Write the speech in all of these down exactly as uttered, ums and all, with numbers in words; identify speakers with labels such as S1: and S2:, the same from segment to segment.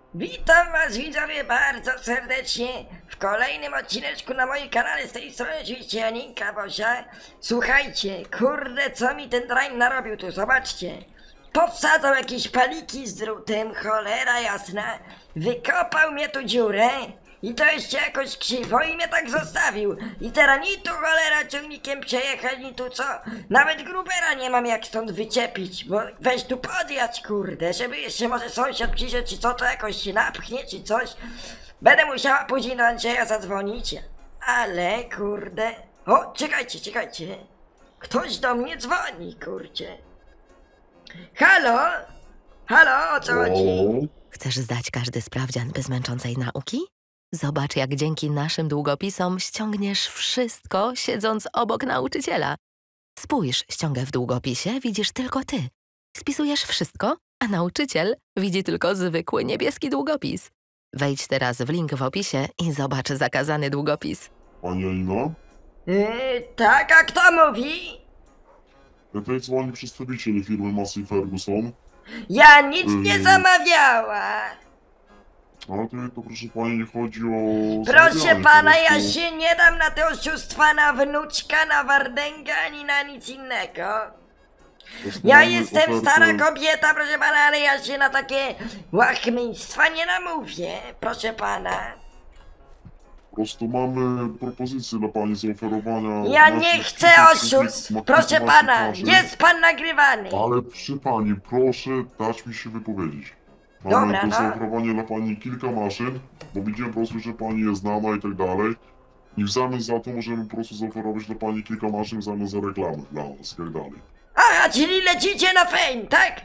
S1: Witam was widzowie bardzo serdecznie w kolejnym odcineczku na moim kanale, z tej strony oczywiście Janinka Bosia. Słuchajcie, kurde, co mi ten drań narobił tu, zobaczcie. Powsadzał jakieś paliki z drutem, cholera jasna. Wykopał mnie tu dziurę i to jeszcze jakoś krzywo i mnie tak zostawił. I teraz ni tu cholera ciągnikiem przejechać, ni tu co. Nawet grubera nie mam jak stąd wyczepić, bo weź tu podjać, kurde, żeby jeszcze może sąsiad przyszedł czy co, to jakoś się napchnie czy coś. Będę musiała później do Andrzeja zadzwonić, ale kurde. O, czekajcie, czekajcie. Ktoś do mnie dzwoni, kurcie. Halo? Halo, o co chodzi?
S2: Chcesz zdać każdy sprawdzian bez męczącej nauki? Zobacz, jak dzięki naszym długopisom ściągniesz wszystko, siedząc obok nauczyciela. Spójrz, ściągę w długopisie widzisz tylko ty. Spisujesz wszystko, a nauczyciel widzi tylko zwykły niebieski długopis. Wejdź teraz w link w opisie i zobacz zakazany długopis.
S3: Pani Janina?
S1: Yy, tak, a kto mówi?
S3: Ja tutaj dzwoni przedstawiciel firmy Massey Ferguson.
S1: Ja nic nie
S3: Yy.
S1: zamawiała.
S3: Ale tutaj to, proszę pani, nie chodzi o...
S1: Proszę
S3: zamawianie,
S1: pana,
S3: po
S1: ja
S3: prostu.
S1: się nie dam na te oszustwa, na wnuczka, na wardęga, ani na nic innego.
S3: Po prostu
S1: Ja
S3: mamy
S1: jestem
S3: ofertę-
S1: stara kobieta, proszę pana, ale ja się na takie łachmństwa nie namówię, proszę pana.
S3: Po prostu mamy propozycję dla pani zaoferowania...
S1: Ja
S3: naszych
S1: nie chcę
S3: wszystkich
S1: oszustw,
S3: mak-
S1: proszę
S3: maksymalnych
S1: pana,
S3: maszyn.
S1: jest pan nagrywany.
S3: Ale przy pani, proszę dać mi się wypowiedzieć. Mamy
S1: Dobra,
S3: do
S1: no.
S3: zaoferowania dla pani kilka maszyn, bo widzimy po prostu, że pani jest znana i tak dalej. I w zamian za to możemy po prostu zaoferować dla pani kilka maszyn w zamian za reklamę dla nas i tak dalej.
S1: Aha, czyli lecicie na fame, tak?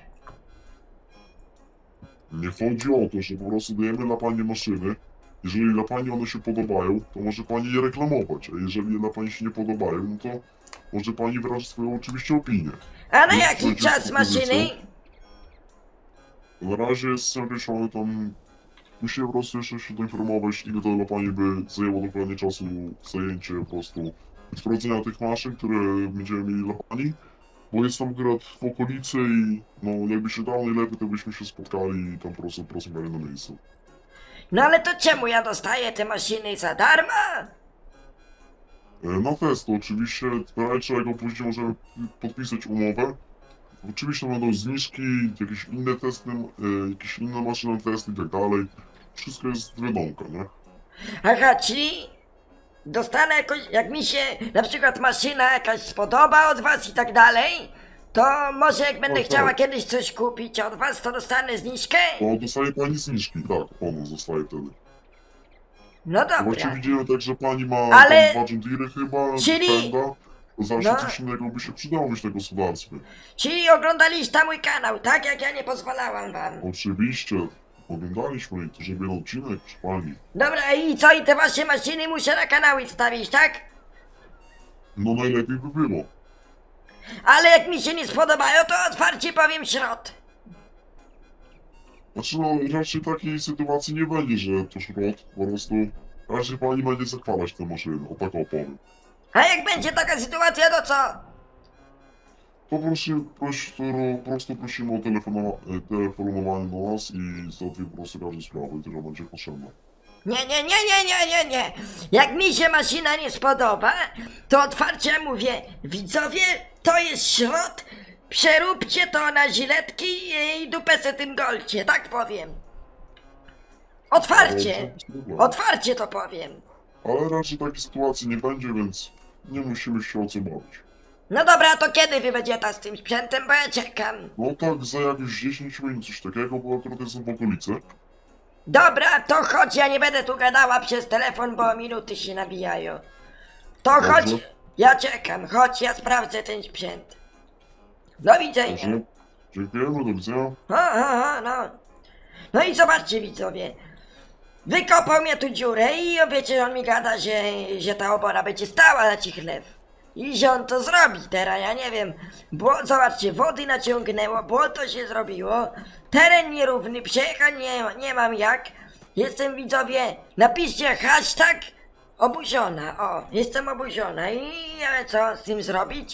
S3: Nie chodzi o to, że po prostu dajemy dla pani maszyny. Jeżeli dla pani one się podobają, to może pani je reklamować, a jeżeli dla pani się nie podobają, no to może pani wyrazić swoją oczywiście opinię.
S1: A na
S3: Nic
S1: jaki
S3: przeciw
S1: czas maszyny?
S3: propozycji. Na razie jest zawieszony tam... Musimy po prostu jeszcze się doinformować, ile to dla pani by zajęło dokładnie czasu zajęcie po prostu sprawdzenia tych maszyn, które będziemy mieli dla pani. Bo jest tam akurat w okolicy i no jakby się dało najlepiej, to byśmy się spotkali i tam po prostu porozmawiali na miejscu.
S1: No ale to czemu ja dostaję te maszyny za darmo?
S3: E, Na test to oczywiście, czego później możemy podpisać umowę. Oczywiście będą zniżki, jakieś inne testy, e, jakieś inne maszyny testy i tak dalej. Wszystko jest wiadomka, nie?
S1: Aha, czyli dostanę jakoś, jak mi się na przykład maszyna jakaś spodoba od was i tak dalej, to może jak będę
S3: Tak,
S1: chciała
S3: tak.
S1: kiedyś coś kupić od was, to dostanę zniżkę?
S3: To dostaje pani zniżki, tak, ono zostaje wtedy.
S1: No
S3: Zobaczcie,
S1: dobra.
S3: widzimy tak, że pani ma
S1: Ale-
S3: tam dwa John Deere chyba,
S1: Czyli-
S3: Fenda. To zawsze
S1: No.
S3: coś innego by się przydało być na gospodarstwie.
S1: Czyli oglądaliście mój kanał, tak? Jak ja nie pozwalałam wam.
S3: Oczywiście, oglądaliśmy to, żeby jeden odcinek, proszę pani.
S1: Dobra, i co? I te wasze maszyny muszę na kanały wstawić, tak?
S3: No najlepiej by było.
S1: Ale jak mi się nie spodobają, to otwarcie powiem środ.
S3: Znaczy no raczej takiej sytuacji nie będzie, że to szrot, po prostu raczej pani będzie zachwalać tę maszynę, o tak opowiem.
S1: A jak będzie taka sytuacja, to co?
S3: To prosi, prosi, to po prostu prosimy o telefonowa- e, telefonowanie do nas i załatwimy po prostu każdą sprawę, która będzie potrzebna.
S1: Nie, nie, nie, nie, nie, nie, nie. Jak mi się maszyna nie spodoba, to otwarcie mówię, widzowie, to jest środ, przeróbcie to na żyletki i dupę se tym golcie, tak powiem. Otwarcie, otwarcie to powiem.
S3: Ale raczej takiej sytuacji nie będzie, więc nie musimy się o co bawić.
S1: No dobra, to kiedy wy będziecie z tym sprzętem, bo ja czekam.
S3: No tak, za jakieś dziesięć minut coś takiego, bo akurat jestem w okolicy.
S1: Dobra, to chodź, ja nie będę tu gadała przez telefon, bo minuty się nabijają. To
S3: Dobrze.
S1: chodź, ja czekam, chodź, ja sprawdzę ten sprzęt. Do widzenia.
S3: Dobrze. Dziękujemy, do widzenia.
S1: O, o, o, no. No i zobaczcie, widzowie. Wykopał mnie tu dziurę i wiecie, on mi gada, że, że ta obora będzie stała na cichlew. I że on to zrobi teraz, ja nie wiem. Bo zobaczcie, wody naciągnęło, błoto się zrobiło, teren nierówny, przejechać nie, nie mam jak. Jestem, widzowie, napiszcie hashtag obuziona, o, jestem obuziona i nie wiem co z tym zrobić.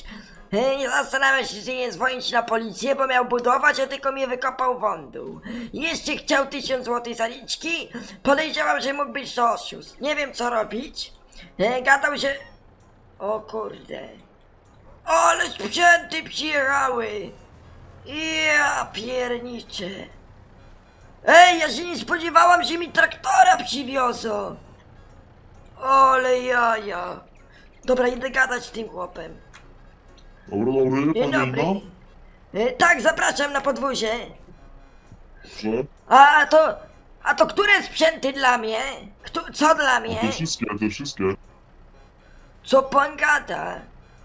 S1: E, Nie zastanawiam się, czy nie dzwonić na policję, bo miał budować, a tylko mnie wykopał wądół. Jeszcze chciał tysiąc złotych zaliczki. Podejrzewam, że mógł być to oszust. Nie wiem, co robić. E, gadał, że... O kurde. Ale sprzęty przyjechały. Ja pierniczę. Ej, ja się nie spodziewałam, że mi traktora przywiozą. Ale jaja. Dobra, idę gadać z tym chłopem.
S3: Dobra, dobry,
S1: Dzień
S3: pani
S1: dobry.
S3: Inna?
S1: E, tak, zapraszam na podwórze.
S3: Dobrze.
S1: A to... A to które sprzęty dla mnie? Kto, co dla mnie?
S3: Te wszystkie, te wszystkie.
S1: Co pan gada?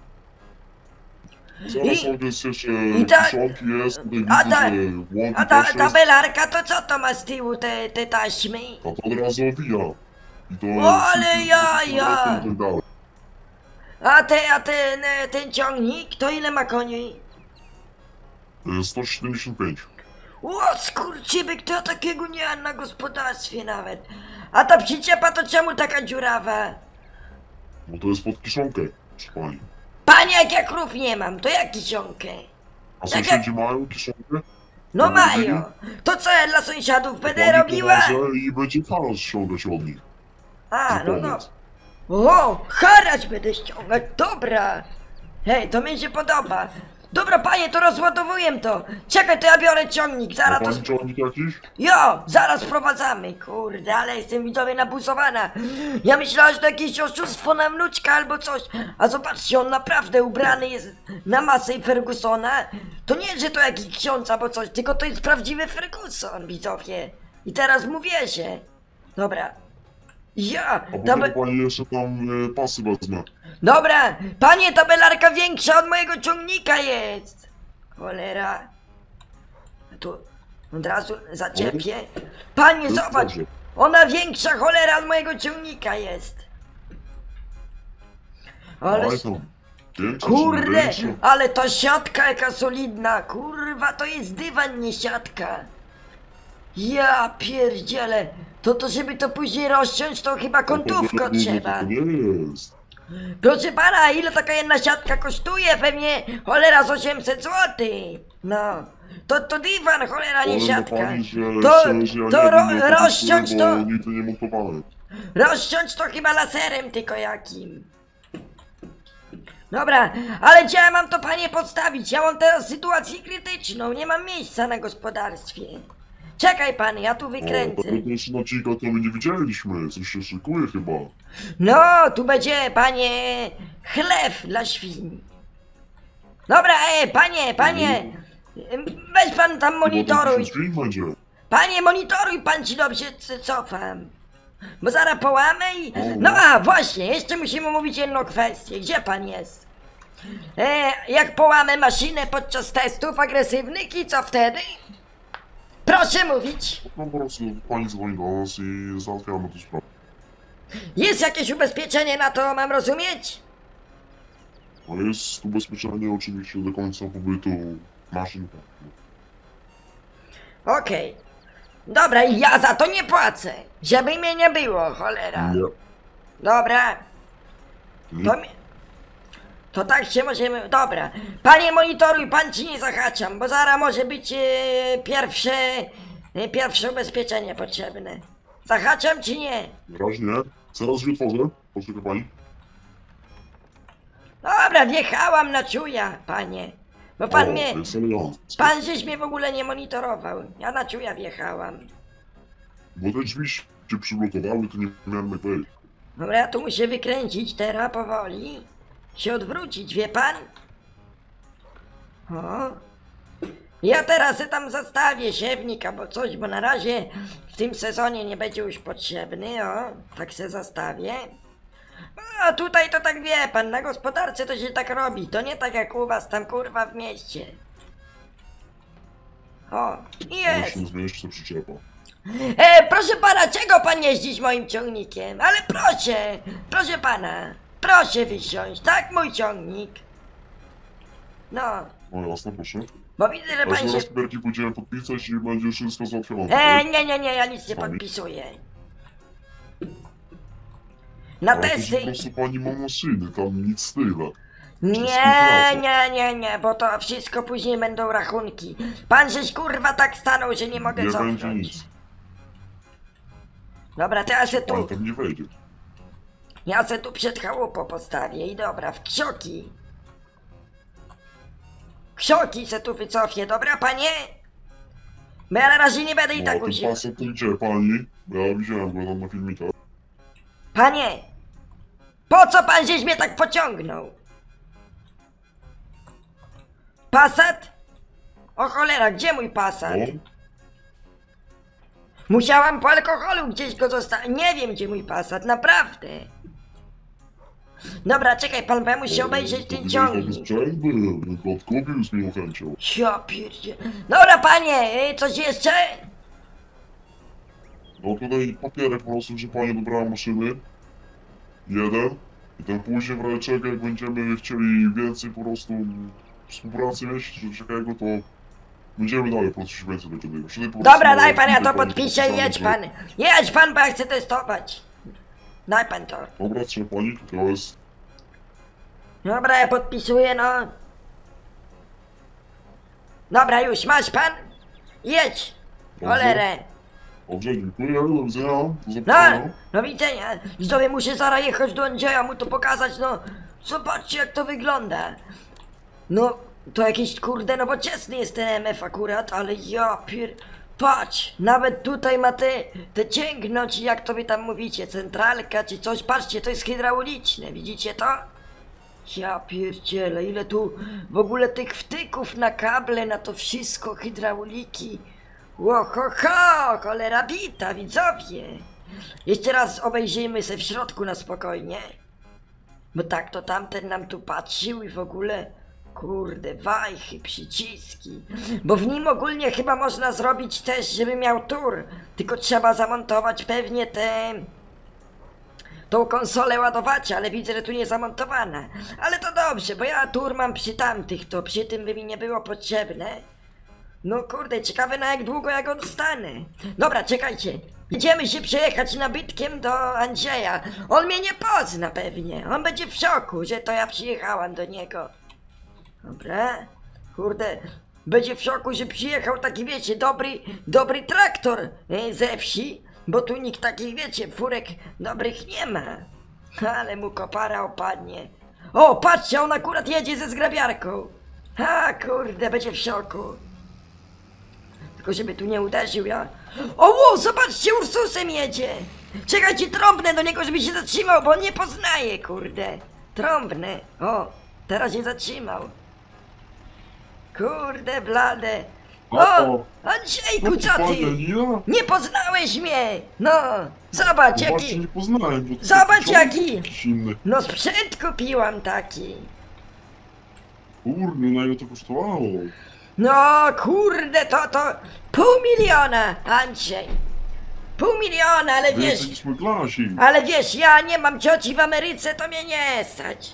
S3: Zaraz
S1: I-
S3: są też jeszcze
S1: i ta-
S3: kiszonki jest, tutaj
S1: a
S3: widzę,
S1: ta-
S3: że łąki
S1: A ta,
S3: też
S1: ta
S3: jest.
S1: belarka to co to ma z tyłu te, te taśmy?
S3: A to od razu owija. I to...
S1: O, ale jaja!
S3: I tak dalej.
S1: A te, a ten, e, ten ciągnik to ile ma koni?
S3: E, sto siedemdziesiąt pięć.
S1: O skurczybyk, to ja takiego nie mam na gospodarstwie nawet. A ta przyczepa to czemu taka dziurawa?
S3: Bo to jest pod kiszonkę, proszę pani.
S1: Panie, jak ja krów nie mam, to jak kisionkę?
S3: A sąsiedzi mają kiszonkę?
S1: No
S3: No,
S1: mają. To co ja dla sąsiadów będę
S3: Pani
S1: robiła?
S3: pomoże i będzie haracz ściągać od nich.
S1: A, no no.
S3: Pomóc.
S1: O, haracz będę ściągać, dobra. Hej, to mi się podoba. Dobra, panie, to rozładowuję to. Czekaj, to ja biorę ciągnik,
S3: Ma
S1: zaraz to...
S3: pani
S1: sp-
S3: ciągnik jakiś?
S1: Jo, zaraz sprowadzamy, kurde, ale jestem widzowie nabuzowana. Ja myślałem, że to jakieś oszustwo na wnuczka albo coś. A zobaczcie, on naprawdę ubrany jest na masę i Fergusona. To nie, że to jakiś ksiądz albo coś, tylko to jest prawdziwy Ferguson, widzowie. I teraz mu wierzę. Dobra. Ja,
S3: A
S1: ta
S3: potem
S1: be...
S3: pani jeszcze tam e, pasy wezmę.
S1: Dobra, panie, ta belarka większa od mojego ciągnika jest. Cholera. Tu od razu zaczepię. Panie,
S3: To
S1: zobacz.
S3: dobrze.
S1: Ona większa cholera od mojego ciągnika jest. Ale...
S3: Ale tam. Większa,
S1: Kurde,
S3: większa.
S1: ale ta siatka jaka solidna. Kurwa, to jest dywan, nie siatka. Ja pierdzielę. To to, żeby to później rozciąć, to chyba kątówko
S3: To
S1: trzeba.
S3: nie jest.
S1: Proszę pana, ile taka jedna siatka kosztuje? Pewnie cholera z osiemset złotych. No. To, to dywan, cholera, nie
S3: Powiem
S1: siatka.
S3: pani, że
S1: To,
S3: szczerze, ja
S1: to
S3: nie
S1: ro,
S3: wiem, jak to
S1: rozciąć
S3: kosztuje,
S1: to,
S3: bo nigdy nie montowałem.
S1: rozciąć to chyba laserem tylko jakim. Dobra, ale gdzie ja mam to panie podstawić? Ja mam teraz sytuację krytyczną, nie mam miejsca na gospodarstwie. Czekaj pan, ja tu
S3: O,
S1: wykręcę.
S3: tego też na cika to my nie widzieliśmy. Coś się szykuje chyba.
S1: No, tu będzie, panie, chlew dla świń. Dobra, e, panie, panie, weź pan tam monitoruj.
S3: Film będzie.
S1: Panie, monitoruj pan, ci dobrze c- cofam. Bo zaraz połamę i... No a, właśnie, jeszcze musimy omówić jedną kwestię. Gdzie pan jest? E, jak połamę maszynę podczas testów agresywnych i co wtedy? Proszę mówić.
S3: No po prostu pani dzwoni do nas i załatwiamy tę sprawę.
S1: Jest jakieś ubezpieczenie na to, mam rozumieć?
S3: A jest ubezpieczenie oczywiście do końca pobytu maszyn.
S1: Okej. Dobra, i ja za to nie płacę. Żeby mnie nie było, cholera.
S3: Nie.
S1: Dobra,
S3: Nie.
S1: to mi... To tak się możemy... Dobra. Panie monitoruj, pan ci nie zahaczam, bo zaraz może być e, pierwsze... E, pierwsze ubezpieczenie potrzebne. Zahaczam czy nie?
S3: Na razie nie. Zaraz się otworzę. Poczekaj pani.
S1: Dobra, wjechałam na czuja, panie. Bo pan
S3: o,
S1: mnie...
S3: to jest elegancko.
S1: Pan żeś mnie w ogóle nie monitorował. Ja na czuja wjechałam.
S3: Bo te drzwi się przyblokowały, to nie miałem jak wejść.
S1: Dobra, ja tu muszę wykręcić teraz powoli. Się odwrócić, wie pan? O. Ja teraz se tam zastawię siewnik albo coś, bo na razie w tym sezonie nie będzie już potrzebny, o. Tak se zastawię. A tutaj to tak wie pan, na gospodarce to się tak robi. To nie tak jak u was tam kurwa w mieście. O, i jest.
S3: Właśnie zmieszczę przyczepa.
S1: E, proszę pana, czego pan jeździć moim ciągnikiem? Ale proszę, proszę pana, proszę wysiąść, tak mój ciągnik. No,
S3: O jasne, proszę.
S1: bo widzę, że
S3: A
S1: pan się...
S3: zaraz papierki pójdziemy podpisać i będzie wszystko załatwione.
S1: E, nie, nie, nie, ja nic nie
S3: Sami.
S1: podpisuję. Na
S3: Ale to
S1: testy...
S3: po prostu pani ma maszyny, tam nic tyle.
S1: Nie, nie, nie, nie, bo to wszystko później będą rachunki. Pan żeś kurwa tak stanął, że nie mogę
S3: Nie będzie
S1: cofnąć.
S3: nic.
S1: Dobra, to ja se
S3: Pan
S1: tu,
S3: tam nie wejdzie.
S1: ja se tu przed chałupą postawię i dobra, w ksioki. Ksioki se tu wycofię, dobra panie? Bo ja na razie nie będę i
S3: No,
S1: tak
S3: a ten
S1: używał.
S3: pasek to idzie pani, bo ja widziałem go tam na filmikach.
S1: Panie! Po co pan żeś mnie tak pociągnął? Passat? O cholera, gdzie mój Passat?
S3: No,
S1: Musiałam po alkoholu gdzieś go zostawić. Nie wiem, gdzie mój Passat, naprawdę. Dobra, czekaj pan, bo ja muszę obejrzeć ten ciągnik.
S3: Sprzęt był, tylko odkupił z miłą chęcią.
S1: Ja pierdzie... Dobra panie, y, coś jeszcze?
S3: No tutaj papierek po prostu, że pani dobrała maszyny. Jeden. I ten później w razie czego, jak będziemy chcieli więcej po prostu współpracy mieć, czy czego, to będziemy dalej po prostu się więcej do tego. Wtedy po
S1: Dobra,
S3: prostu
S1: daj pan, ja to
S3: tylko
S1: podpiszę i jedź
S3: podpisamy,
S1: pan. Jedź pan, bo ja chcę testować. Daj pan to.
S3: że- Dobra, trzeba pani, to jest...
S1: Dobra, ja podpisuję, no. Dobra, już, masz pan? Jedź.
S3: Dobrze.
S1: Cholerę.
S3: Dobrze, dziękuję, do widzenia, do
S1: No,
S3: zobaczenia.
S1: do widzenia. I sobie muszę zaraz jechać do Andrzeja, mu to pokazać, no. Zobaczcie, jak to wygląda. No, to jakiś kurde nowoczesny jest ten M F akurat, ale ja pier... Patrz, nawet tutaj ma te, te cięgno, czy jak to wy tam mówicie, centralka, czy coś. Patrzcie, to jest hydrauliczne, widzicie to? Ja pierdzielę, ile tu w ogóle tych wtyków na kable, na to wszystko, hydrauliki. Ło, ho, ho, cholera bita, widzowie. Jeszcze raz obejrzyjmy se w środku na spokojnie. Bo tak to tamten nam tu patrzył i w ogóle... Kurde, wajchy, przyciski. Bo w nim ogólnie chyba można zrobić też, żeby miał tur. Tylko trzeba zamontować pewnie te... tą konsolę ładować, ale widzę, że tu nie zamontowana. Ale to dobrze, bo ja tur mam przy tamtych, to przy tym by mi nie było potrzebne. No kurde, ciekawe na jak długo ja go dostanę. Dobra, czekajcie. Idziemy się przejechać nabytkiem do Andrzeja. On mnie nie pozna pewnie. On będzie w szoku, że to ja przyjechałam do niego. Dobra. Kurde, będzie w szoku, że przyjechał taki, wiecie, dobry, dobry traktor e, ze wsi. Bo tu nikt takich, wiecie, furek dobrych nie ma. Ale mu kopara opadnie. O, patrzcie, on akurat jedzie ze zgrabiarką. Ha, kurde, będzie w szoku. Tylko żeby tu nie uderzył ja. O, wow, zobaczcie, Ursusem jedzie. Czekajcie, trąbnę do niego, żeby się zatrzymał, bo on nie poznaje, kurde. Trąbnę. O, teraz się zatrzymał. Kurde, blade. O,
S3: O,
S1: Andrzejku, co
S3: Pani
S1: ty?
S3: Janina?
S1: Nie poznałeś mnie! No, zobacz
S3: No właśnie
S1: jaki...
S3: nie poznałem, bo to
S1: Zobacz,
S3: taki
S1: jaki-
S3: jakiś inny.
S1: No sprzęt kupiłam taki.
S3: Kurde, na ile to kosztowało?
S1: No kurde, to to pół miliona, Andrzej. Pół miliona, ale wiesz...
S3: Więcej niż mój klasik.
S1: Ale wiesz, ja nie mam cioci w Ameryce, to mnie nie stać.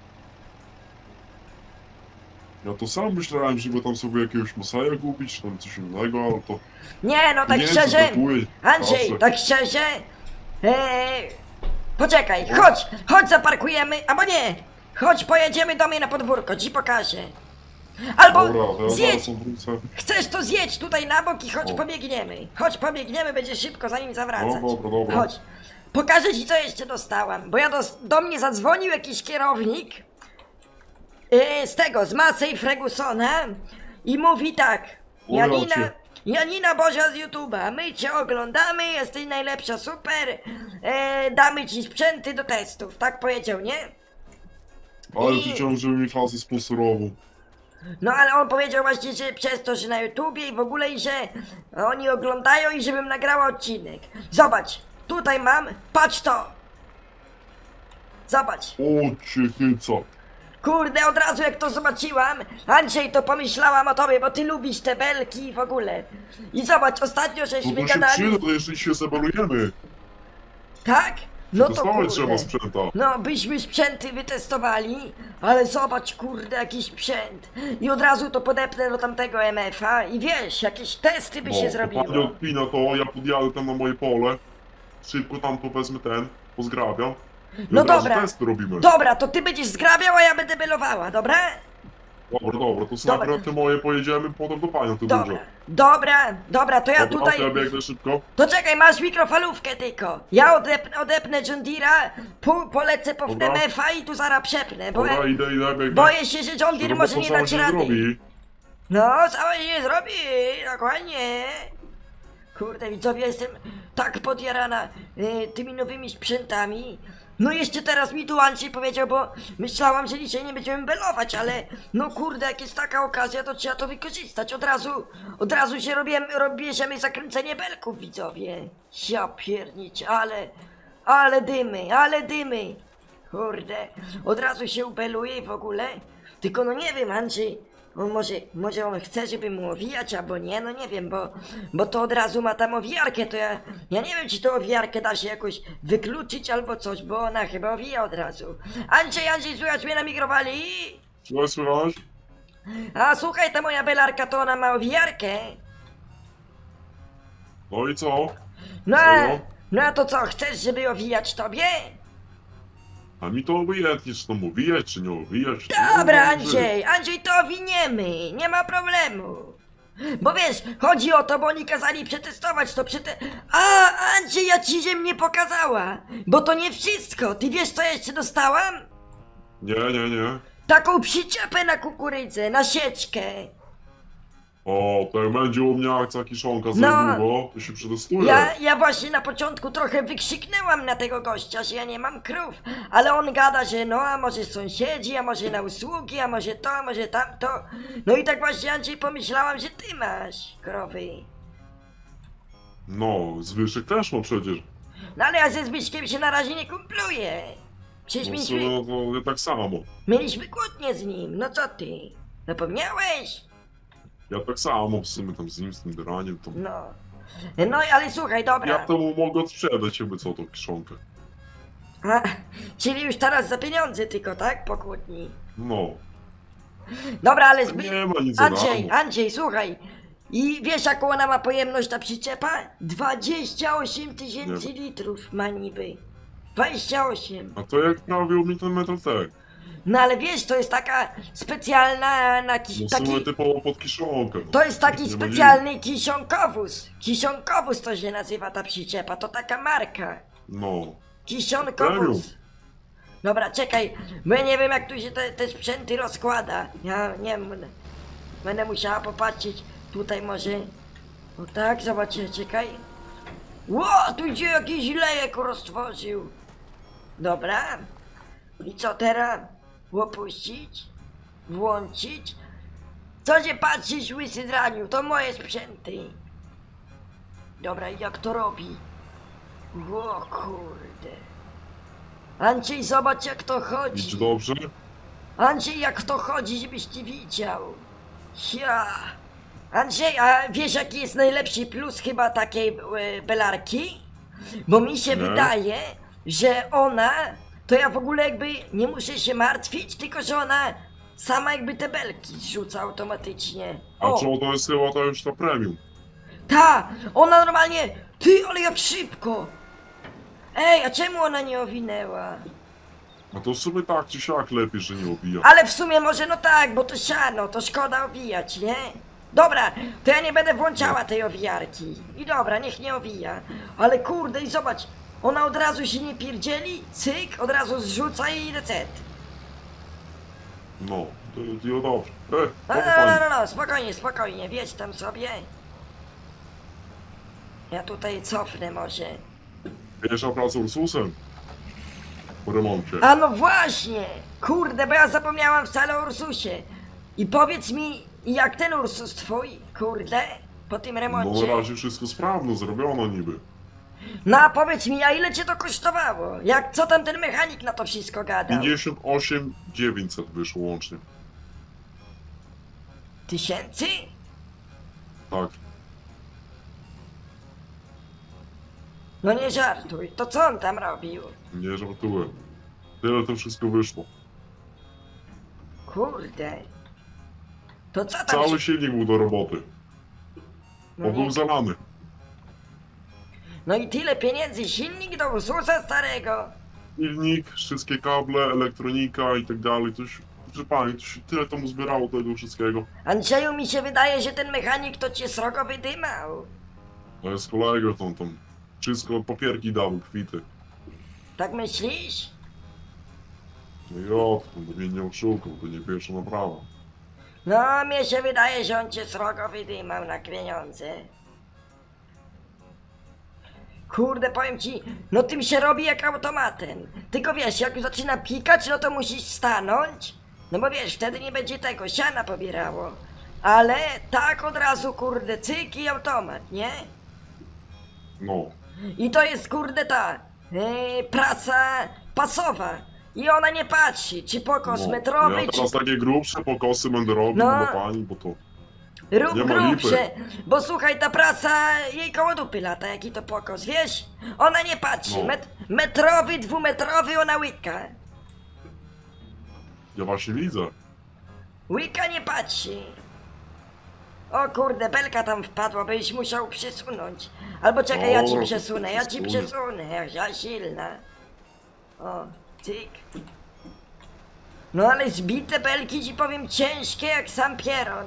S3: Ja to sam myślałem, żeby tam sobie jakiegoś Masaja kupić, czy tam coś innego, ale to...
S1: Nie, no tak
S3: Nie,
S1: szczerze...
S3: zapakuj.
S1: Andrzej,
S3: Proszę.
S1: tak szczerze... Eee, poczekaj, chodź, chodź zaparkujemy, albo nie. Chodź, pojedziemy do mnie na podwórko, ci pokażę. Albo
S3: Dobra, to ja
S1: zjedź,
S3: zaraz wrócę.
S1: chcesz to zjedź tutaj na bok i chodź
S3: O.
S1: pobiegniemy. Chodź pobiegniemy, będzie szybko zanim zawracać.
S3: No, dobra, dobra.
S1: Chodź, pokażę ci co jeszcze dostałam, bo ja dos- do mnie zadzwonił jakiś kierownik yy, z tego, z Massey Fergusona i mówi tak,
S3: O,
S1: Janina,
S3: jacie.
S1: Janina Bozia z YouTube'a, my cię oglądamy, jesteś najlepsza, super, e, damy ci sprzęty do testów, tak powiedział, nie?
S3: Ale
S1: I-
S3: ty chciałem, żeby mi klasy sponsorował.
S1: No ale on powiedział właśnie, że przez to, że na YouTubie i w ogóle i że oni oglądają i żebym nagrała odcinek. Zobacz, tutaj mam, patrz to! Zobacz,
S3: O, cię chyca.
S1: kurde, od razu jak to zobaczyłam, Andrzej, to pomyślałam o tobie, bo ty lubisz te belki i w ogóle. I zobacz, ostatnio
S3: To
S1: żeśmy
S3: to się
S1: gadali,
S3: przyda, to jeszcze się zabelujemy.
S1: tak? No to
S3: Dostałem trzeba
S1: kurde.
S3: sprzęta.
S1: No, byśmy sprzęty wytestowali, ale zobacz, kurde, jakiś sprzęt. I od razu to podepnę do tamtego M F a i wiesz, jakieś testy by
S3: No,
S1: się
S3: to
S1: zrobiło.
S3: pani odpina to, ja podjadę tam na moje pole. Szybko tam to wezmę ten, pozgrabiam.
S1: No
S3: Od razu
S1: dobra.
S3: test robimy.
S1: Dobra, to ty będziesz zgrabiał, a ja będę belowała, dobra?
S3: Dobra, dobra, to sobie
S1: Dobra.
S3: te moje pojedziemy, potem do panią, ty
S1: Dobra,
S3: dużo.
S1: dobra, dobra, to ja
S3: Dobra,
S1: tutaj...
S3: to ja biegnę szybko.
S1: To czekaj, masz mikrofalówkę tylko. Ja odepnę, odepnę John Deere'a, pół polecę po
S3: Dobra.
S1: M F A i tu zaraz przepnę, bo
S3: Dobra, idę, idę, biegnę.
S1: boję się, że John Deere może nie
S3: Robota
S1: dać
S3: się
S1: rady.
S3: zrobi.
S1: No, całe się zrobi, dokładnie. Kurde, widzowie, jestem tak podjarana y, tymi nowymi sprzętami. No jeszcze teraz mi tu Andrzej powiedział, bo myślałam, że dzisiaj nie będziemy belować, ale no kurde, jak jest taka okazja, to trzeba to wykorzystać. Od razu, od razu się robię, bierzemy zakręcenie belków, widzowie. Ja piernić, ale, ale dymy, ale dymy. Kurde, od razu się ubeluje w ogóle. Tylko no nie wiem, Andrzej, on może, może on chce, żeby mu owijać, albo nie, no nie wiem, bo, bo to od razu ma tam owijarkę, to ja, ja nie wiem, czy tą owijarkę da się jakoś wykluczyć albo coś, bo ona chyba owija od razu. Andrzej, Andrzej, słychać mnie na mikrofali?
S3: Co słychać?
S1: A słuchaj, ta moja belarka, to ona ma owijarkę.
S3: No i co?
S1: No, a,
S3: Serio?
S1: no a to co, chcesz, żeby owijać tobie?
S3: A mi to obojętnie, czy to owijać, czy nie owijać. czy
S1: Dobra,
S3: nie
S1: Andrzej, Andrzej, to owiniemy, nie ma problemu. Bo wiesz, chodzi o to, bo oni kazali przetestować to przete... A, Andrzej, ja ci ziem nie pokazała, bo to nie wszystko. Ty wiesz, co jeszcze dostałam?
S3: Nie, nie, nie.
S1: Taką przyczepę na kukurydzę, na sieczkę.
S3: O, to jak będzie u mnie akcja kiszonka za
S1: No.
S3: niedługo, to się przetestuje.
S1: Ja, ja właśnie na początku trochę wykrzyknęłam na tego gościa, że ja nie mam krów, ale on gada, że no, a może sąsiedzi, a może na usługi, a może to, a może tamto. No i tak właśnie, Andrzej, pomyślałam, że ty masz krowy.
S3: No, Zbyszek też ma przecież.
S1: No ale ja ze Zbyszkiem się na razie nie kumpluję. Przecież
S3: No,
S1: mieliśmy,
S3: no, no, ja tak samo.
S1: mieliśmy kłótnię z nim, no co ty? Zapomniałeś?
S3: Ja tak samo w sumie tam z nim, z tym draniem, to...
S1: No. No ale słuchaj, dobra.
S3: Ja temu mogę sprzedać jakby co tą kiszonkę.
S1: A, czyli już teraz za pieniądze tylko, tak? Po kłótni.
S3: No.
S1: Dobra, ale
S3: To
S1: Zby...
S3: nie ma nic za
S1: Andrzej,
S3: darmo.
S1: Andrzej, słuchaj. I wiesz jaką ona ma pojemność ta przyczepa? dwadzieścia osiem tysięcy
S3: Nie.
S1: litrów ma niby. dwadzieścia osiem.
S3: A to jak prawie mi ten metal tak.
S1: No ale wiesz, to jest taka specjalna na kiś...
S3: No w
S1: taki...
S3: sumie typowo pod kiszonkę.
S1: To jest taki
S3: Nie ma
S1: specjalny kisionkowóz. Kisionkowóz to się nazywa ta przyczepa, to taka marka.
S3: No.
S1: Kisionkowóz.
S3: Premium.
S1: Dobra, czekaj, bo ja nie wiem jak tu się te, te sprzęty rozkłada. Ja nie wiem, będę- będę musiała popatrzeć. Tutaj może... O tak, zobaczcie, czekaj. Ło, tu idzie jakiś lejek roztworzył. Dobra. I co teraz? Opuścić? Włączyć? Co się patrzysz, łysy draniu? To moje sprzęty. Dobra, i jak to robi? O kurde. Andrzej, zobacz jak to
S3: Idź
S1: chodzi.
S3: dobrze?
S1: Andrzej, jak to chodzi, żebyś ty widział. Ja. Andrzej, a wiesz jaki jest najlepszy plus chyba takiej e, belarki? Bo mi się
S3: Nie.
S1: wydaje, że ona, to ja w ogóle jakby nie muszę się martwić, tylko że ona sama jakby te belki zrzuca automatycznie.
S3: A co, to jest chyba to już ta premium.
S1: Ta! Ona normalnie... Ty, ale jak szybko! Ej, a czemu ona nie owinęła?
S3: A to w sumie tak czy siak lepiej, że nie obija.
S1: Ale w sumie może no tak, bo to siano, to szkoda owijać, nie? Dobra, to ja nie będę włączała tej owijarki. I dobra, niech nie owija. Ale kurde, i zobacz, ona od razu się nie pierdzieli, cyk, od razu zrzuca i recet.
S3: No, to, to dobrze. E,
S1: No,
S3: no,
S1: no, no,
S3: fajnie.
S1: no, no, spokojnie, spokojnie, wiedź tam sobie. Ja tutaj cofnę może.
S3: Pierwsza praca Ursusem. Po remoncie.
S1: A no właśnie! Kurde, bo ja zapomniałam wcale o Ursusie. I powiedz mi, jak ten Ursus twój, kurde, po tym
S3: No
S1: remoncie.
S3: na razie wszystko sprawno, zrobiono niby.
S1: No a powiedz mi, a ile cię to kosztowało? Jak, co tam ten mechanik na to wszystko gadał?
S3: pięćdziesiąt osiem dziewięćset wyszło łącznie.
S1: Tysięcy?
S3: Tak.
S1: No nie żartuj, to co on tam robił?
S3: Nie żartuję. Tyle to wszystko wyszło.
S1: Kurde. To co tam
S3: Cały
S1: się...
S3: silnik był do roboty.
S1: No,
S3: Bo był
S1: nie...
S3: zalany.
S1: no i tyle pieniędzy, silnik do Ursusa starego.
S3: silnik, wszystkie kable, elektronika i tak dalej, to już, proszę pani, to się tyle tomu zbierało tego wszystkiego.
S1: Andrzeju, mi się wydaje, że ten mechanik to cię srogo wydymał.
S3: To jest kolega, tam, tam, wszystko papierki dał, kwity.
S1: Tak myślisz?
S3: No i o, to mnie nie oszukał, to nie pierwsza naprawa.
S1: No, mnie się wydaje, że on cię srogo wydymał na pieniądze. Kurde, powiem ci, no tym się robi jak automatem. Tylko wiesz, jak zaczyna pikać, no to musisz stanąć. No bo wiesz, wtedy nie będzie tego, siana pobierało. Ale tak od razu, kurde, cyk i automat, nie?
S3: No,
S1: I to jest, kurde, ta yy, praca pasowa. I ona nie patrzy, czy pokos
S3: no.
S1: metrowy,
S3: Ja
S1: czy...
S3: teraz takie grubsze pokosy będę robił
S1: No.
S3: dla pani, bo to...
S1: Rób
S3: Nie ma
S1: grubsze,
S3: lipy.
S1: bo słuchaj, ta praca jej koło dupy lata, jaki to pokos, wiesz? Ona nie patrzy,
S3: No.
S1: Met, metrowy, dwumetrowy ona łyka.
S3: Ja właśnie widzę.
S1: Łyka nie patrzy. O kurde, belka tam wpadła, byś musiał przesunąć. Albo czekaj, ja ci
S3: Dobra,
S1: przesunę, ja ci
S3: przesunę.
S1: przesunę, jak ja silna. O, cyk. No ale zbite belki ci powiem ciężkie jak sam pieron.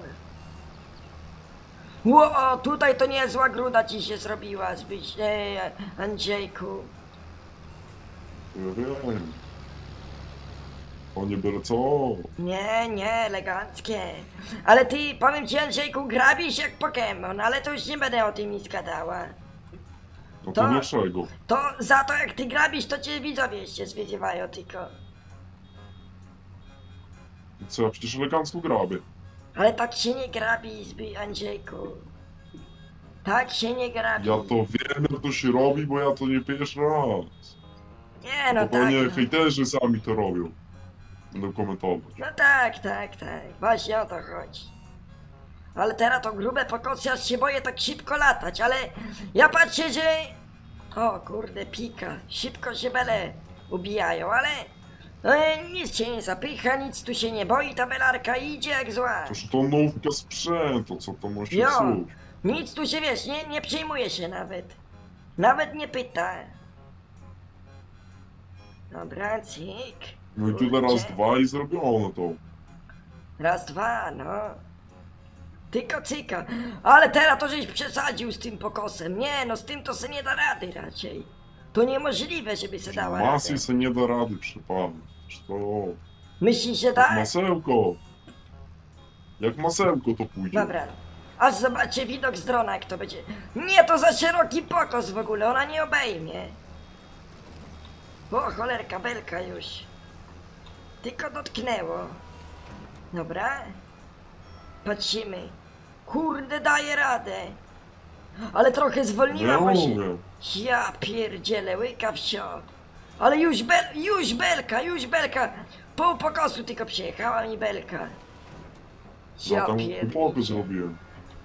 S1: Ło, tutaj to niezła gruda ci się zrobiła, Zbyś, e, Andrzejku.
S3: Ja wiem. O nie byle co.
S1: Nie, nie, eleganckie. Ale ty, powiem ci Andrzejku, grabisz jak Pokémon, ale to już nie będę o tym nic gadała.
S3: No to
S1: To-
S3: dlaczego?
S1: To za to jak ty grabisz, to cię widzowie jeszcze zwiedziwają tylko.
S3: Co, ja przecież elegancko grabię.
S1: Ale tak się nie grabi, Zby, Andrzejku. Tak się nie grabi.
S3: Ja to wiem, jak to się robi, bo ja to nie pierwszy raz.
S1: Nie, no
S3: No
S1: tak.
S3: to nie
S1: No.
S3: hejterzy sami to robią. Będą komentować.
S1: No tak, tak, tak. Właśnie o to chodzi. Ale teraz to grube pokosy, aż się boję tak szybko latać, ale ja patrzę, że... O kurde, pika. Szybko się bele ubijają, ale... No, nic się nie zapycha, nic tu się nie boi, ta belarka idzie jak zła.
S3: Toż to nówka sprzętu, co to może
S1: Jo,
S3: psuć?
S1: nic tu się, wiesz, nie, nie przejmuje się nawet. Nawet nie pyta. Dobra, cyk.
S3: No i tu teraz
S1: Kurczę.
S3: dwa i zrobiono to.
S1: Raz, dwa, no. Tylko cyka. Ale teraz to żeś przesadził z tym pokosem. Nie, no z tym to se nie da rady raczej. To niemożliwe, żeby se dała
S3: Masy
S1: radę.
S3: se nie da rady, przypadek. To
S1: Myślisz, że
S3: jak
S1: tak?
S3: masełko. Jak masełko to pójdzie.
S1: Dobra. Aż zobaczcie widok z drona, jak to będzie. Nie, to za szeroki pokos w ogóle, ona nie obejmie. O, cholerka, belka już. Tylko dotknęło. Dobra. Patrzymy. Kurde, daje radę. Ale trochę zwolniła,
S3: Nie
S1: bo się...
S3: mogę.
S1: Ja pierdzielę, łyka wsio. Ale już bel... już belka, już belka. Pół pokosu tylko przyjechała mi belka.
S3: Ja
S1: Ja
S3: tam
S1: pierdzielę.
S3: upokę zrobiłem.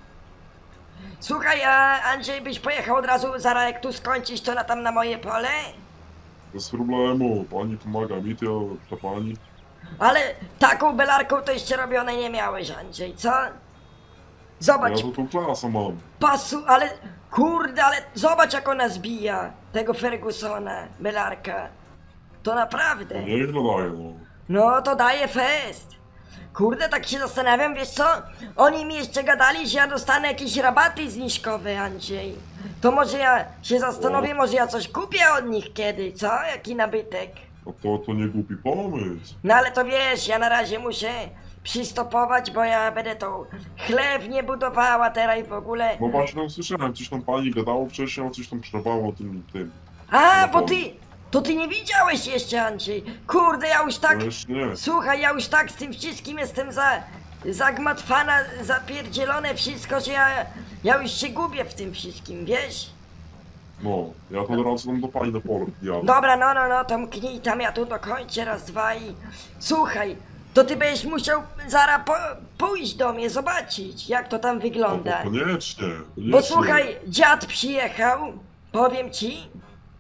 S1: Słuchaj, a Andrzej, byś pojechał od razu, zaraz jak tu skończysz, to na tam na moje pole?
S3: Bez problemu. Pani pomaga mi, to ja dla pani.
S1: Ale taką belarką to jeszcze robione nie miałeś, Andrzej, co?
S3: Ja
S1: Zobacz,
S3: to tą klasę mam.
S1: pasu, ale kurde, ale zobacz jak ona zbija tego Fergusona, belarka. To naprawdę.
S3: To nieźle daje, no.
S1: No to daje fest. Kurde, tak się zastanawiam, wiesz co? Oni mi jeszcze gadali, że ja dostanę jakieś rabaty zniżkowe, Andrzej. To może ja się zastanowię, może ja coś kupię od nich kiedy, co? Jaki nabytek.
S3: A to, to nie głupi pomysł.
S1: No ale to wiesz, ja na razie muszę przystopować, bo ja będę tą chlewnię budowała teraz i w ogóle.
S3: No właśnie tam słyszałem, coś tam pani gadało wcześniej, a coś tam przebało o tym, tym.
S1: A,
S3: no
S1: bo
S3: to-
S1: ty, to ty nie widziałeś jeszcze, Andrzej. Kurde, ja już tak,
S3: No jeszcze nie.
S1: słuchaj, ja już tak z tym wszystkim jestem za, zagmatwana, zapierdzielone wszystko, że ja, ja już się gubię w tym wszystkim, wiesz?
S3: No, ja to teraz tam do pani na pole jadę.
S1: Dobra, no, no, no, to mknij tam, ja tu dokończę raz, dwa i... Słuchaj, to ty będziesz musiał zaraz po, pójść do mnie, zobaczyć, jak to tam
S3: No
S1: wygląda.
S3: to koniecznie, koniecznie.
S1: Bo słuchaj, dziad przyjechał, powiem ci.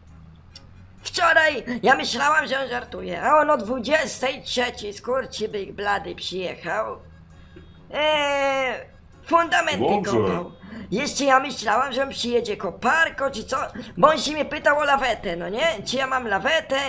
S1: Wczoraj ja myślałam, że on żartuje, a on o dwudziestej trzeciej skurczybyk blady przyjechał. Eee, fundamenty
S3: Dobrze.
S1: kopał. Jeszcze ja myślałam, że on przyjedzie koparko czy co, bo on się mnie pytał o lawetę, no nie? Czy ja mam lawetę,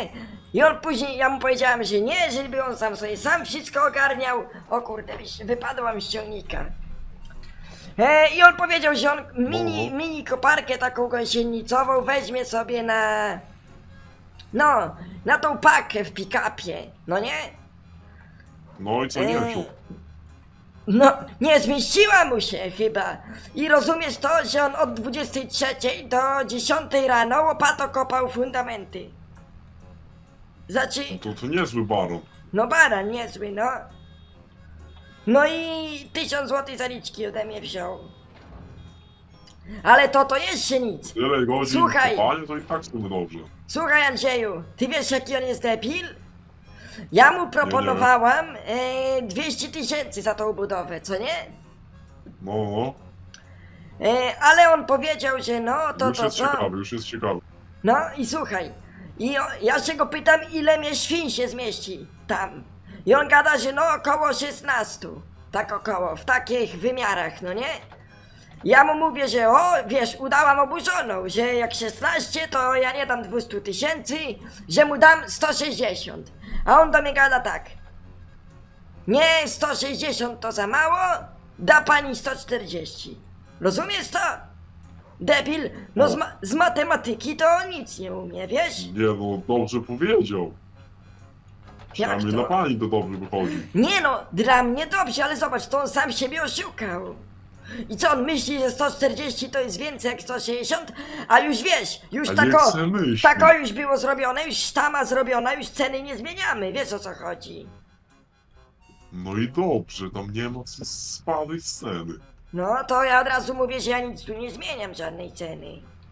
S1: I on później, ja mu powiedziałem, że nie, żeby on sam sobie sam wszystko ogarniał. O kurde, wypadła mi z ciągnika. E, I on powiedział, że on mini, mini koparkę taką gąsienicową weźmie sobie na... No, na tą pakę w pick-upie, no nie?
S3: No i co nie wziął?
S1: No, nie zmieściła mu się chyba. I rozumiesz to, że on od dwudziestej trzeciej do dziesiątej rano łopato kopał fundamenty. Znaczy,
S3: To to niezły baron.
S1: no baran niezły, no. No i tysiąc złotych zaliczki ode mnie wziął. Ale to to jeszcze nic.
S3: Tyle godzin
S1: Słuchaj.
S3: kopania, to i tak są dobrze.
S1: Słuchaj Andrzeju, ty wiesz jaki on jest debil? Ja mu proponowałam e, dwieście tysięcy za tą budowę, co nie?
S3: No, no.
S1: E, ale on powiedział, że no to
S3: Już
S1: to
S3: jest
S1: to.
S3: ciekawy, już jest ciekawy.
S1: No i słuchaj, i o, ja się go pytam, ile mnie świń się zmieści tam. I on gada, że no około szesnastu. Tak około, w takich wymiarach, no nie? Ja mu mówię, że o, wiesz, udałam oburzoną, że jak szesnaście, to ja nie dam dwieście tysięcy, że mu dam sto sześćdziesiąt. A on do mnie gada tak. Nie, sto sześćdziesiąt to za mało, da pani sto czterdzieści. Rozumiesz to? Debil, no z, ma z matematyki to on nic nie umie, wiesz?
S3: Nie no, dobrze powiedział. Przynajmniej
S1: to?
S3: dla pani to dobrze wychodzi.
S1: Nie no, dla mnie dobrze, ale zobacz, to on sam siebie oszukał. I co, on myśli, że sto czterdzieści to jest więcej jak sto sześćdziesiąt? A już wiesz, już
S3: A
S1: tako,
S3: niech se myśli.
S1: tako już było zrobione, już sztama zrobiona, już ceny nie zmieniamy, wiesz o co chodzi.
S3: No i dobrze, tam nie ma co spadać z ceny.
S1: No to ja od razu mówię, że ja nic tu nie zmieniam, żadnej ceny.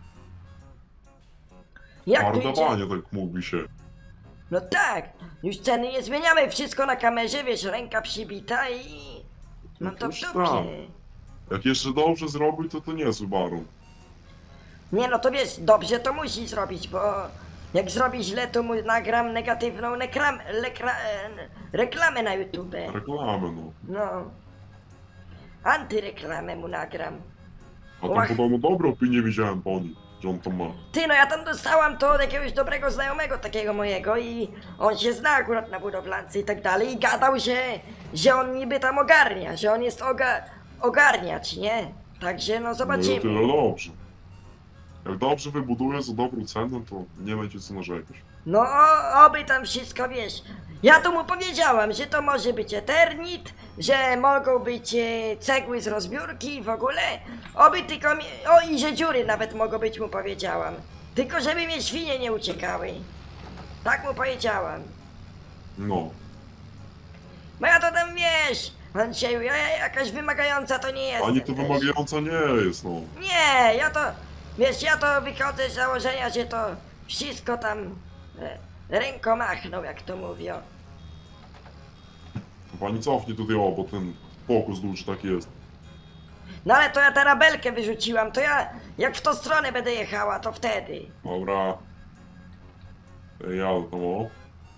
S1: Jak tu
S3: Twarda
S1: idzie?
S3: panie, tak mówi się.
S1: No tak, już ceny nie zmieniamy, wszystko na kamerze, wiesz, ręka przybita i... Mam to w
S3: Otóż
S1: dupie.
S3: tak. Jak jeszcze dobrze zrobił, to to niezły baron.
S1: Nie no to wiesz, dobrze to musi zrobić, bo jak zrobi źle, to mu nagram negatywną nekram, lekra, e, reklamę na YouTube.
S3: Reklamę no.
S1: No. Antyreklamę mu nagram.
S3: A tam
S1: Łach.
S3: podobno dobre opinie widziałem po nim, że on tam ma.
S1: Ty no ja tam dostałam to od jakiegoś dobrego znajomego takiego mojego i on się zna akurat na budowlance i tak dalej i gadał, że, że on niby tam ogarnia, że on jest oga, ogarniacz, nie? Także no
S3: No
S1: zobaczymy.
S3: i tyle dobrze. Jak dobrze wybuduje za dobrą cenę, to nie będzie co narzekać.
S1: No, o, oby tam wszystko, wiesz. Ja tu mu powiedziałam, że to może być Eternit, że mogą być e, cegły z rozbiórki w ogóle. Oby tylko mi... O, i że dziury nawet mogą być, mu powiedziałam. Tylko żeby mnie świnie nie uciekały. Tak mu powiedziałam.
S3: No.
S1: Bo ja to tam, wiesz, Andrzeju, ja, ja jakaś wymagająca to nie jestem.
S3: Ani to
S1: wiesz.
S3: wymagająca nie jest, no.
S1: Nie, ja to, wiesz, ja to wychodzę z założenia, że to wszystko tam e, ręką machnął, jak to mówią.
S3: To pani cofnie tutaj o, bo ten fokus duży taki jest.
S1: No ale to ja tę rabelkę wyrzuciłam, to ja jak w tą stronę będę jechała, to wtedy.
S3: Dobra. Ja jadę tam o.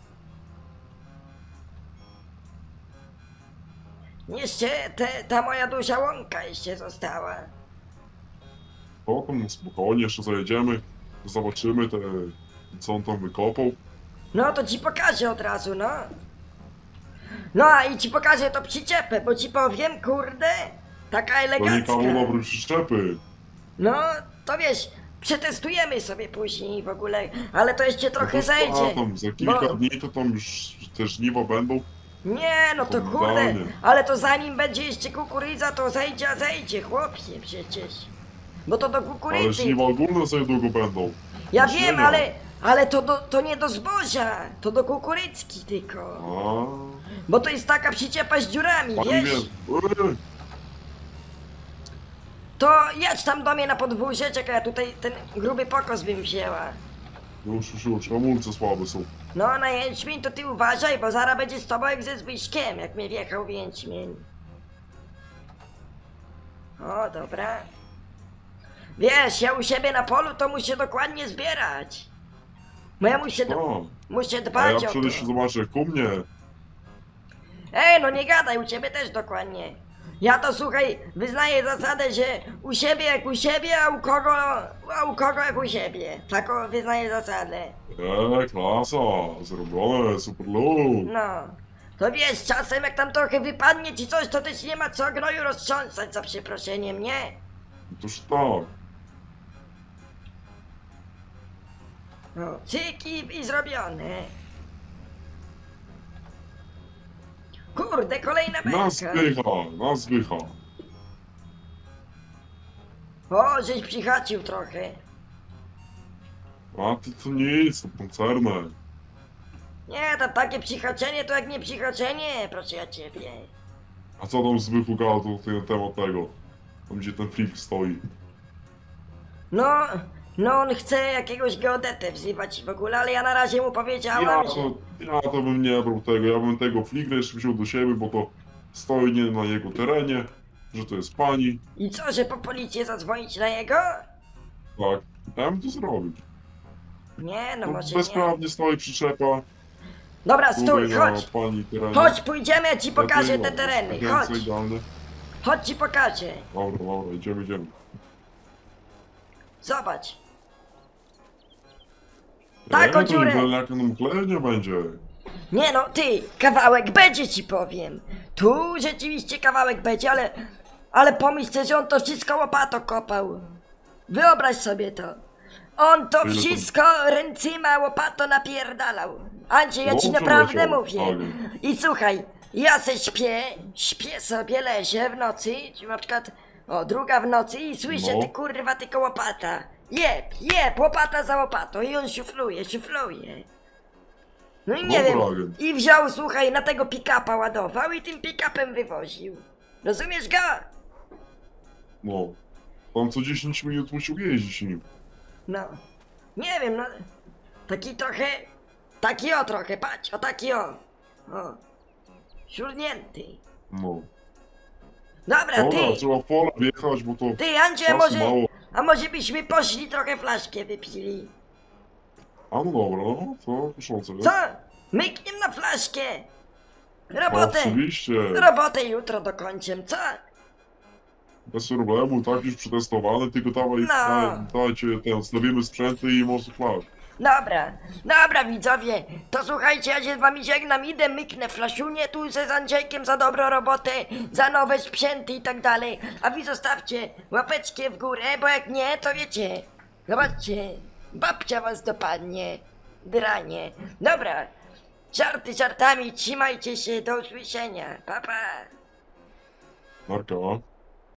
S1: Jeszcze te, ta moja duża łąka jeszcze została.
S3: To tam spokojnie jeszcze zajedziemy. Zobaczymy te, co on tam wykopał.
S1: No to ci pokażę od razu, no. No a i ci pokażę to przyczepę, bo ci powiem, kurde, taka
S3: To nie
S1: elegancka.
S3: kawał dobrej przyczepy.
S1: No, to wiesz, przetestujemy sobie później w ogóle, ale to jeszcze trochę
S3: No to a,
S1: zejdzie.
S3: tam za kilka
S1: bo-
S3: dni to tam już te żniwa będą.
S1: Nie, no to
S3: To
S1: kurde,
S3: idealnie.
S1: ale to zanim będzie jeszcze kukurydza, to zejdzie, a zejdzie, chłopie, przecież. Bo to do
S3: Ale
S1: kukurydzy.
S3: żniwa ogólne za niedługo będą.
S1: Ja
S3: Już
S1: wiem,
S3: nie ma.
S1: ale, ale to, do, to nie do zboża, to do kukurydzki tylko.
S3: A,
S1: Bo to jest taka przyczepa z dziurami,
S3: pani
S1: wiesz?
S3: wie. Ej,
S1: To jedź tam do mnie na podwórze, czekaj, ja tutaj ten gruby pokos bym wzięła.
S3: Już, już, już, hamulce słabe są.
S1: No, na jęczmień to ty uważaj, bo zaraz będzie z tobą jak ze Zbyszkiem, jak mnie wjechał w jęczmień. O, dobra. Wiesz, ja u siebie na polu to muszę dokładnie zbierać. Bo ja muszę, do,
S3: No,
S1: muszę
S3: a
S1: dbać
S3: ja
S1: o
S3: przecież
S1: to.
S3: zobaczę jak u mnie.
S1: Ej, no nie gadaj, u ciebie też dokładnie. Ja to słuchaj, wyznaję zasadę, że u siebie jak u siebie, a u kogo, a u kogo jak u siebie. Taką wyznaję zasadę.
S3: Eee, klasa, zrobione, super luz.
S1: No. To wiesz, czasem jak tam trochę wypadnie ci coś, to też nie ma co gnoju roztrząsać za przeproszeniem, nie?
S3: Toż tak.
S1: No, cyki i zrobione. Kurde, kolejna
S3: Na
S1: bajka.
S3: zbycha, na zbycha.
S1: O, żeś przychacił trochę.
S3: A to, to nic, to pancerne.
S1: Nie, to takie przychodzenie to jak nie przychodzenie, proszę ja ciebie.
S3: A co tam zbychu gadał na temat tego? Tam gdzie ten flip stoi.
S1: No, no on chce jakiegoś geodetę wzywać w ogóle, ale ja na razie mu
S3: Ja
S1: powiedziałam, że...
S3: to, ja to bym nie brał tego, ja bym tego fligra jeszcze wziął do siebie, bo to stoi nie na jego terenie, że to jest pani.
S1: I co, że po policję zadzwonić na jego?
S3: Tak, ja bym to zrobił.
S1: Nie, no
S3: To
S1: może nie.
S3: bezprawnie stoi przyczepa.
S1: Dobra, stój,
S3: tutaj na
S1: chodź.
S3: pani terenie.
S1: Chodź, pójdziemy, ja ci pokażę
S3: Lepiej,
S1: te
S3: no,
S1: tereny,
S3: więcej
S1: chodź.
S3: idealne.
S1: Chodź ci pokażę.
S3: Dobra, dobra, idziemy, idziemy.
S1: Zobacz. Taką
S3: Ej, to
S1: dziurę.
S3: nie jak nam klejnie będzie.
S1: Nie no, ty, kawałek będzie ci powiem. Tu rzeczywiście kawałek będzie, ale... Ale pomyśl sobie, że on to wszystko łopatą kopał. Wyobraź sobie to. On to
S3: Ile to-
S1: wszystko ręcyma łopatą napierdalał. Andrzej, ja ci
S3: Dobrze
S1: naprawdę
S3: leciał,
S1: mówię.
S3: ale-
S1: I słuchaj, ja se śpię, śpię sobie, leżę w nocy, czy na przykład, o, druga w nocy i słyszę,
S3: No.
S1: ty kurwa, tylko łopata. Jeb, jeb, łopata za łopatą i on szufluje, szufluje. No i nie
S3: Dobra,
S1: wiem,
S3: agent.
S1: i wziął, słuchaj, na tego pick-upa ładował i tym pick-upem wywoził. Rozumiesz go?
S3: No. Tam co dziesięć minut musiał jeździć nim.
S1: No. Nie wiem, no. Taki trochę, taki o trochę, patrz, o taki o. O. Szurnięty.
S3: No.
S1: Dobra,
S3: Dobra,
S1: ty,
S3: trzeba w pole wjechać, bo to
S1: ty Andrzej,
S3: czasu
S1: może,
S3: mało.
S1: a może byśmy poszli trochę flaszkę wypili?
S3: A no dobra, no, to kuszące,
S1: Co? Mykniem na flaszkę. Robotę,
S3: Oczywiście,
S1: robotę jutro dokończę, co?
S3: bez problemu, tak już przetestowany, tylko dawaj,
S1: No.
S3: daj, dajcie ten, stawimy sprzęty i może flash.
S1: Dobra, dobra widzowie, to słuchajcie, ja się z wami żegnam, idę myknę flaszunię tu ze z Andrzejkiem za dobrą robotę, za nowe sprzęty i tak dalej, a wy zostawcie łapeczkę w górę, bo jak nie, to wiecie, zobaczcie, babcia was dopadnie, dranie. Dobra, żarty żartami, trzymajcie się, do usłyszenia, pa pa.
S3: Narka.